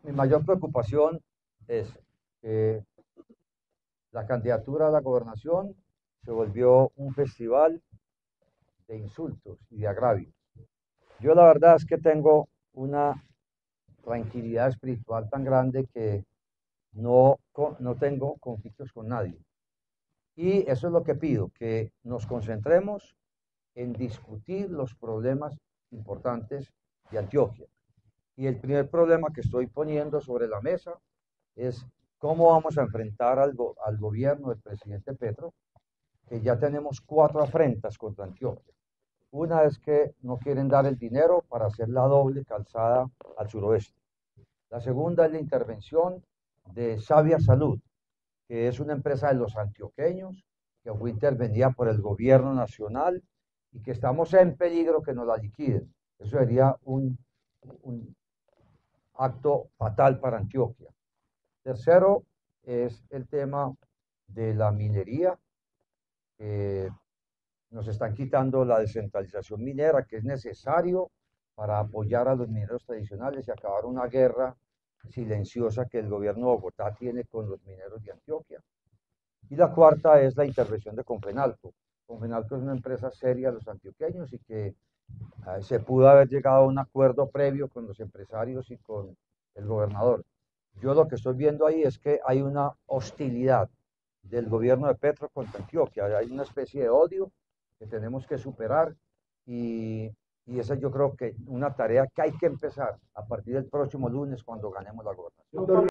Mi mayor preocupación es que la candidatura a la gobernación se volvió un festival de insultos y de agravios. Yo la verdad es que tengo una tranquilidad espiritual tan grande que no tengo conflictos con nadie. Y eso es lo que pido, que nos concentremos en discutir los problemas importantes de Antioquia. Y el primer problema que estoy poniendo sobre la mesa es cómo vamos a enfrentar al gobierno del presidente Petro, que ya tenemos 4 afrentas contra Antioquia. Una es que no quieren dar el dinero para hacer la doble calzada al suroeste. La segunda es la intervención de Sabia Salud, que es una empresa de los antioqueños, que fue intervenida por el gobierno nacional y que estamos en peligro que nos la liquiden. Eso sería un acto fatal para Antioquia. Tercero es el tema de la minería. Nos están quitando la descentralización minera, que es necesario para apoyar a los mineros tradicionales y acabar una guerra silenciosa que el gobierno de Bogotá tiene con los mineros de Antioquia. Y la cuarta es la intervención de Confenalco. Confenalco es una empresa seria de los antioqueños y que se pudo haber llegado a un acuerdo previo con los empresarios y con el gobernador. Yo lo que estoy viendo ahí es que hay una hostilidad del gobierno de Petro contra Antioquia, hay una especie de odio que tenemos que superar y, y esa yo creo que una tarea que hay que empezar a partir del próximo lunes cuando ganemos la gobernación.